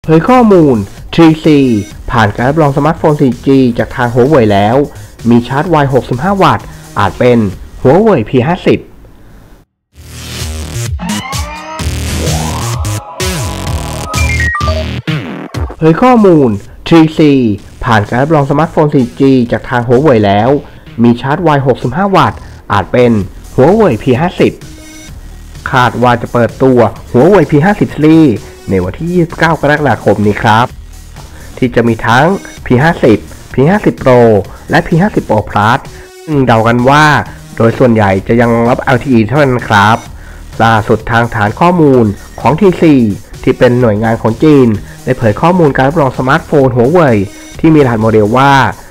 เผยข้อมูล 3C ผ่านการรับรองสมาร์ทโฟน 4G จากทาง Huawei แล้ว มีชาร์จไว65 วัตต์ อาจเป็น Huawei P50 เผยข้อมูล 3C ผ่านการรับรองสมาร์ทโฟน 4G จากทาง Huawei แล้ว มีชาร์จไว65 วัตต์ อาจเป็น Huawei P50 คาดว่าจะเปิดตัว Huawei P50 Series ในวันที่ 29 กรกฎาคมนี้ครับ ที่จะมีทั้ง P50 P50 Pro และ P50 Pro Plus ซึ่งเดากันว่าโดยส่วนใหญ่จะยังรับ LTE เท่านั้นครับล่าสุดทางฐานข้อมูลของ TC ที่เป็นหน่วยงานของจีนได้เผยข้อมูลการรับรองสมาร์ทโฟน Huawei ที่มีรหัสโมเดลว่า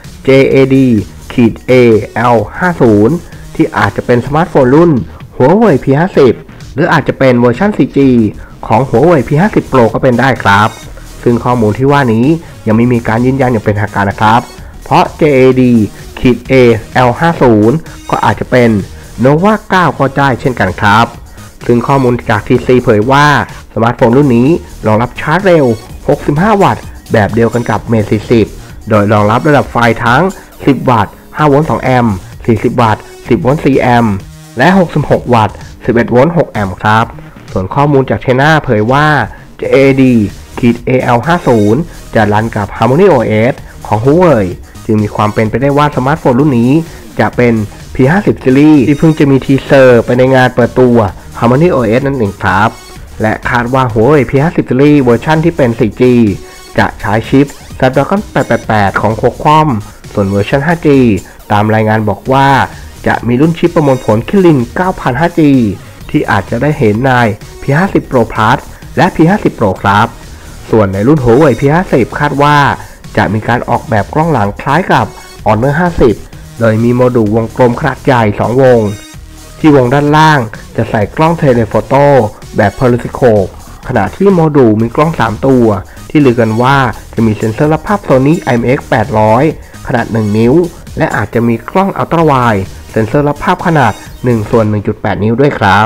JAD-AL50 ที่อาจจะเป็นสมาร์ทโฟนรุ่น Huawei P50 หรืออาจจะเป็นเวอร์ชัน 4G ของ Huawei P50 Pro ก็เป็นได้ครับซึ่งข้อมูลที่ว่านี้ยังไม่มีการยืนยันอย่างเป็นทางการนะครับเพราะ JAD-AL50 ก็อาจจะเป็น Nova 9 ก็ได้เช่นกันครับซึ่งข้อมูลจาก TC เผยว่าสมาร์ทโฟนรุ่นนี้รองรับชาร์จเร็ว65 วัตต์แบบเดียวกันกับ Mate 40โดยรองรับระดับไฟทั้ง10 วัตต์5โวลต์2แอมป์40 วัตต์10 โวลต์4แอมป์และ66 วัตต์11 โวลต์6แอมป์ครับส่วนข้อมูลจาก China เผยว่า JAD-AL50 จะรันกับ HarmonyOS ของ Huawei จึงมีความเป็นไปได้ว่าสมาร์ทโฟนรุ่นนี้จะเป็น P50 Series ที่เพิ่งจะมีทีเซอร์ไปในงานเปิดตัว HarmonyOS นั่นเองครับและคาดว่า Huawei P50 Series เวอร์ชันที่เป็น 4G จะใช้ชิป Snapdragon 888 ของ Qualcomm ส่วนเวอร์ชัน 5G ตามรายงานบอกว่าจะมีรุ่นชิปประมวลผล Kirin 9000 5G ที่อาจจะได้เห็นใน P50 Pro Plus และ P50 Pro ครับส่วนในรุ่น Huawei P50 คาดว่าจะมีการออกแบบกล้องหลังคล้ายกับ Honor 50 โดยมีโมดูลวงกลมขนาดใหญ่ 2 วงที่วงด้านล่างจะใส่กล้องเทเลโฟโต้แบบ Periscope ขณะที่โมดูลมีกล้อง 3 ตัวที่ลือกันว่าจะมีเซ็นเซอร์รับภาพ Sony IMX800 ขนาด 1 นิ้วและอาจจะมีกล้องอัลตร้าไวด์เซ็นเซอร์รับภาพขนาด 1/1.8 นิ้วด้วยครับ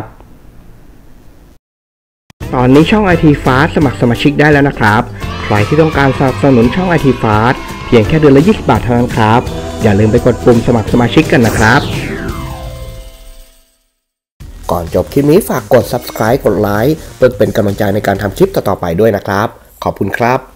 ตอนนี้ช่อง IT Fast สมัครสมาชิกได้แล้วนะครับใครที่ต้องการสนับสนุนช่อง IT Fast เพียงแค่เดือนละ20 บาทเท่านั้นครับอย่าลืมไปกดปุ่มสมัครสมาชิกกันนะครับก่อนจบคลิปนี้ฝากกด Subscribe กดไลค์เพื่อเป็นกำลังใจในการทำคลิปต่อๆไปด้วยนะครับขอบคุณครับ